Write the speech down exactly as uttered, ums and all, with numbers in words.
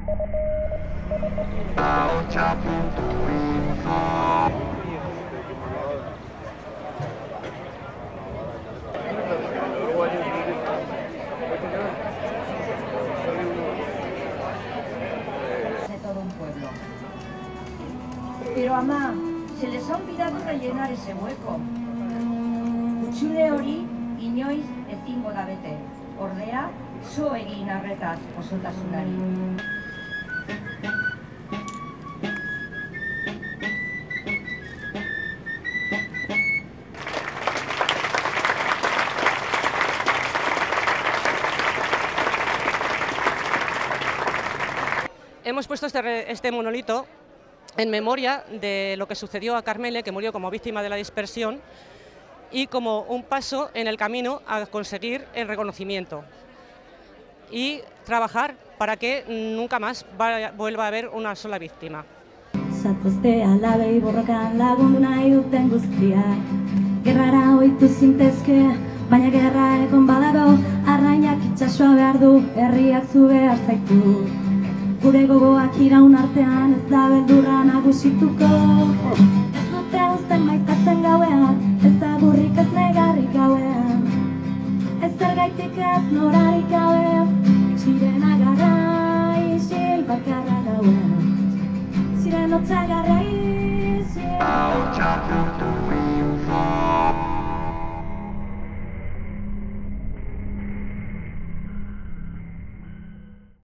Pero, ama, se les ha olvidado rellenar ese hueco. Utxune hori inoiz ezingo da bete. Ordea, zo egin arretaz osotasunari. Hemos puesto este, este monolito en memoria de lo que sucedió a Karmele, que murió como víctima de la dispersión, y como un paso en el camino a conseguir el reconocimiento y trabajar para que nunca más vaya, vuelva a haber una sola víctima. Zatoztea labei borrokan lagundu nahi duten guztiak, gerrara ohitu zintezke, baina gerra egon badago, arrainak itsasoa behar du, herriak zu behar zaitu. Gure gogoak iraun artean ez da beldurra nagusituko. Ez dute uzten maitatzen gauean, ez da burrik ez negarrik gauean. Ez zergaitik ez norarik gauean, sirena garra isil bakarra gauean. Sirena otza garra isil.